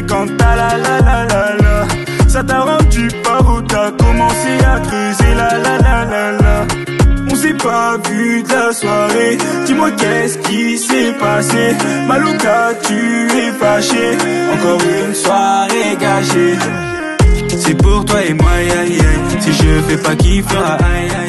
quand t'as la. Ça t'a rendu pas beau, t'as commencé à creuser la. On s'est pas vu de la soirée. Dis-moi qu'est-ce qui s'est passé. Malouka, tu es fâché. Encore une soirée gâchée. C'est pour toi et moi, aïe aïe. Si je fais pas qui fera aïe aïe.